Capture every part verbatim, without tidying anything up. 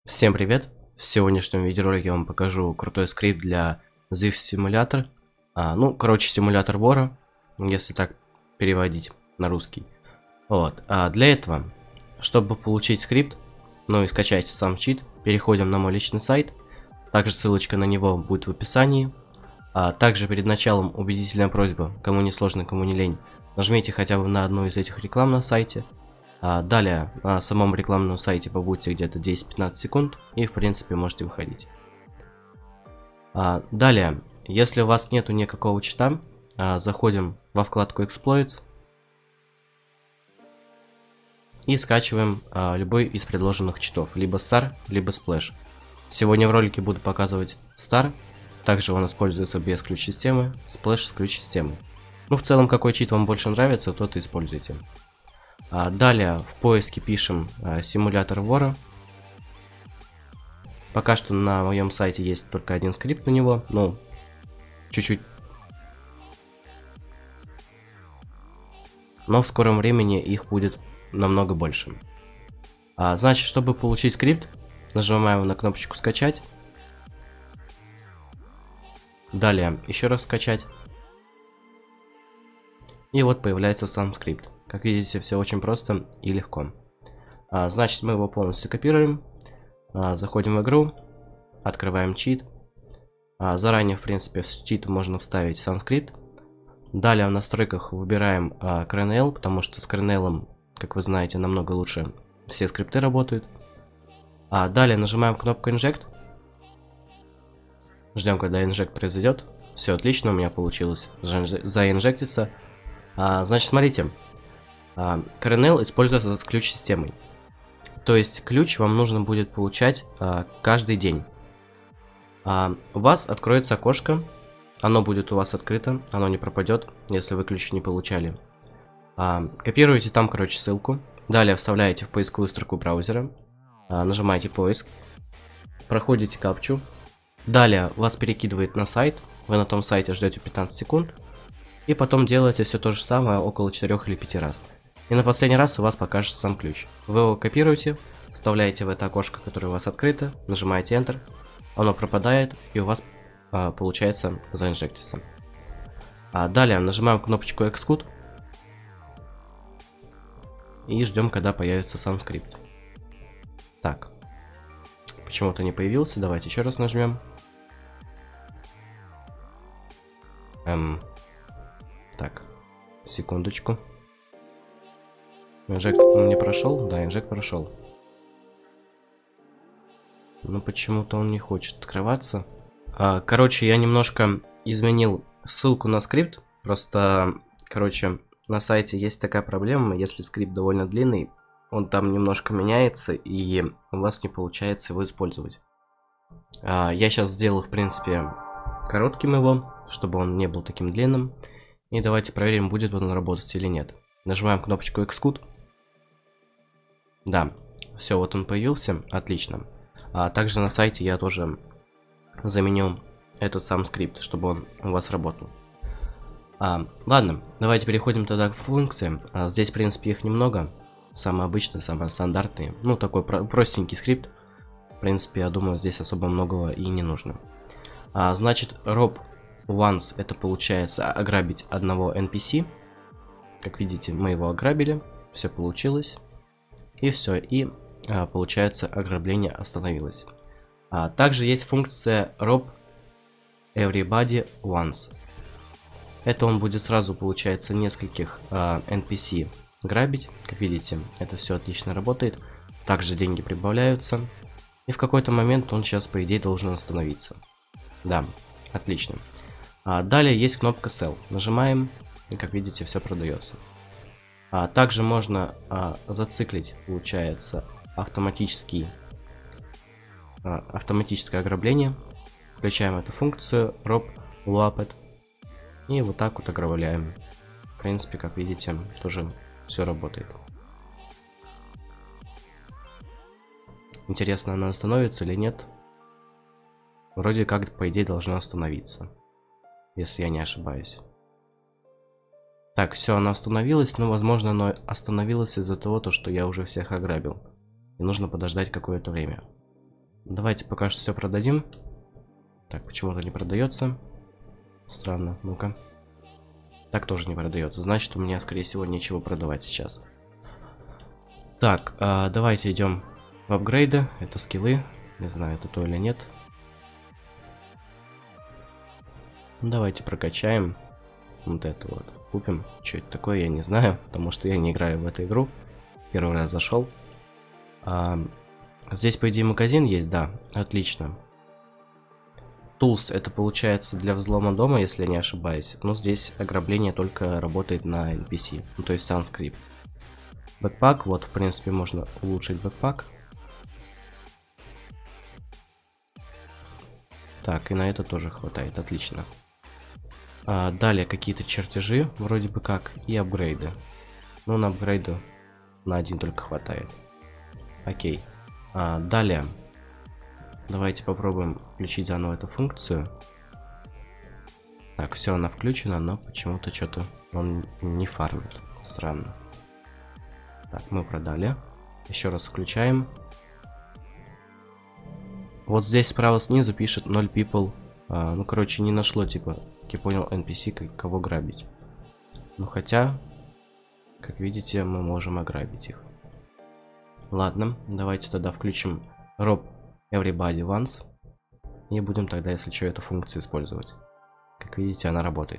Всем привет! В сегодняшнем видеоролике я вам покажу крутой скрипт для Thief Simulator. А, ну, короче, симулятор вора, если так переводить на русский. Вот. А для этого, чтобы получить скрипт, ну и скачать сам чит, переходим на мой личный сайт. Также ссылочка на него будет в описании. А также перед началом убедительная просьба, кому не сложно, кому не лень, нажмите хотя бы на одну из этих реклам на сайте. А далее на самом рекламном сайте побудьте где-то десять-пятнадцать секунд и в принципе можете выходить. А далее, если у вас нету никакого чита, а, заходим во вкладку Exploits и скачиваем а, любой из предложенных читов, либо Star, либо Splash. Сегодня в ролике буду показывать Star, также он используется без ключ-системы, Splash с ключ-системой. Ну, в целом, какой чит вам больше нравится, тот и используйте. А далее в поиске пишем а, симулятор вора. Пока что на моем сайте есть только один скрипт на него, ну, чуть-чуть. Но в скором времени их будет намного больше. А, значит, чтобы получить скрипт, нажимаем на кнопочку скачать. Далее еще раз скачать. И вот появляется сам скрипт. Как видите, все очень просто и легко. А, значит, мы его полностью копируем. А, заходим в игру. Открываем чит. А, заранее, в принципе, в чит можно вставить сам скрипт. Далее в настройках выбираем а, Kernel, потому что с Kernel, как вы знаете, намного лучше все скрипты работают. А, далее нажимаем кнопку Inject. Ждем, когда инжект произойдет. Все отлично, у меня получилось заинжектиться. А, значит, смотрите. Kernel используется с ключ-системой. То есть ключ вам нужно будет получать а, каждый день. А, у вас откроется окошко. Оно будет у вас открыто. Оно не пропадет, если вы ключ не получали. А, копируете там, короче, ссылку. Далее вставляете в поисковую строку браузера. А, нажимаете поиск. Проходите капчу. Далее вас перекидывает на сайт. Вы на том сайте ждете пятнадцать секунд. И потом делаете все то же самое около четырёх или пяти раз. И на последний раз у вас покажется сам ключ. Вы его копируете, вставляете в это окошко, которое у вас открыто, нажимаете Enter, оно пропадает, и у вас а, получается заинжектиться. А далее нажимаем кнопочку Execute и ждем, когда появится сам скрипт. Так, почему-то не появился, давайте еще раз нажмем. Эм, так, секундочку. Инжект не прошел? Да, инжект прошел. Но почему-то он не хочет открываться. А, короче, я немножко изменил ссылку на скрипт. Просто, короче, на сайте есть такая проблема. Если скрипт довольно длинный, он там немножко меняется, и у вас не получается его использовать. А, я сейчас сделал, в принципе, коротким его, чтобы он не был таким длинным. И давайте проверим, будет он работать или нет. Нажимаем кнопочку Execute. Да, все, вот он появился, отлично. А также на сайте я тоже заменю этот сам скрипт, чтобы он у вас работал. А, ладно, давайте переходим тогда к функциям. А, здесь, в принципе, их немного. Самые обычные, самые стандартные. Ну, такой про простенький скрипт. В принципе, я думаю, здесь особо многого и не нужно. А, значит, rob once это получается ограбить одного эн пи си. Как видите, мы его ограбили. Все получилось. И все, и а, получается ограбление остановилось. А, также есть функция rob everybody once. Это он будет сразу, получается, нескольких а, эн пи си грабить. Как видите, это все отлично работает. Также деньги прибавляются. И в какой-то момент он сейчас, по идее, должен остановиться. Да, отлично. А, далее есть кнопка Sell. Нажимаем, и как видите, все продается. А, также можно а, зациклить, получается, автоматический, а, автоматическое ограбление. Включаем эту функцию rob loaped и вот так вот ограбляем. В принципе, как видите, тоже все работает. Интересно, она остановится или нет? Вроде как, по идее, должна остановиться, если я не ошибаюсь. Так, все, она остановилась, но, возможно, она остановилась из-за того, что я уже всех ограбил. И нужно подождать какое-то время. Давайте пока что все продадим. Так, почему-то не продается. Странно, ну-ка. Так тоже не продается. Значит, у меня, скорее всего, нечего продавать сейчас. Так, а, давайте идем в апгрейды. Это скиллы. Не знаю, это то или нет. Давайте прокачаем. Вот это вот. Купим. Что это такое, я не знаю. Потому что я не играю в эту игру. Первый раз зашел. А, здесь, по идее, магазин есть, да. Отлично. Tools это получается для взлома дома, если я не ошибаюсь. Но здесь ограбление только работает на эн пи си. Ну, то есть сам скрипт. Бэкпак. Вот, в принципе, можно улучшить бэкпак. Так, и на это тоже хватает. Отлично. А, далее какие-то чертежи, вроде бы как, и апгрейды. Ну, на апгрейды на один только хватает. Окей. А, далее. Давайте попробуем включить заново эту функцию. Так, все, она включена, но почему-то что-то он не фармит. Странно. Так, мы продали. Еще раз включаем. Вот здесь справа снизу пишет ноль people. А, ну, короче, не нашло, типа, как я понял, эн пи си, кого грабить. Ну, хотя, как видите, мы можем ограбить их. Ладно, давайте тогда включим rob everybody once. И будем тогда, если что, эту функцию использовать. Как видите, она работает.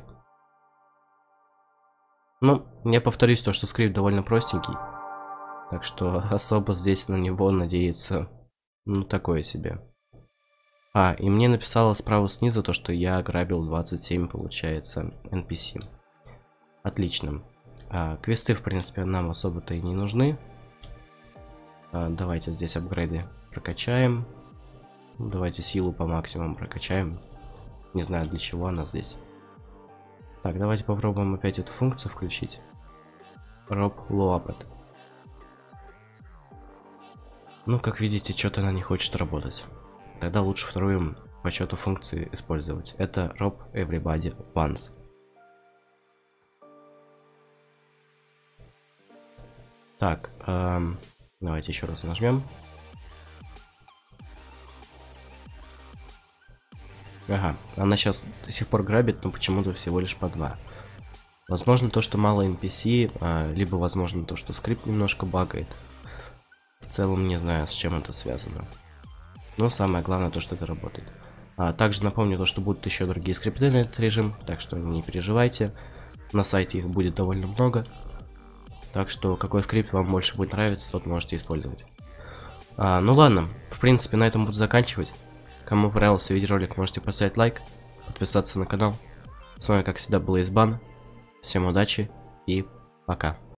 Ну, я повторюсь, то, что скрипт довольно простенький. Так что особо здесь на него надеяться, ну, такое себе. А, и мне написало справа снизу то, что я ограбил двадцать семь, получается, эн пи си. Отлично. А, квесты, в принципе, нам особо-то и не нужны. А, давайте здесь апгрейды прокачаем. Давайте силу по максимуму прокачаем. Не знаю, для чего она здесь. Так, давайте попробуем опять эту функцию включить. Rob Loaped. Ну, как видите, что-то она не хочет работать. Тогда лучше вторую по счету функции использовать. Это rob everybody once. Так, эм, давайте еще раз нажмем. Ага, она сейчас до сих пор грабит, но почему-то всего лишь по два. Возможно, то, что мало эн пи си, а, либо возможно то, что скрипт немножко багает. В целом не знаю, с чем это связано. Но самое главное то, что это работает. А, также напомню то, что будут еще другие скрипты на этот режим, так что не переживайте. На сайте их будет довольно много. Так что какой скрипт вам больше будет нравиться, тот можете использовать. А, ну ладно, в принципе на этом буду заканчивать. Кому понравился видеоролик, можете поставить лайк, подписаться на канал. С вами как всегда был Избан. Всем удачи и пока.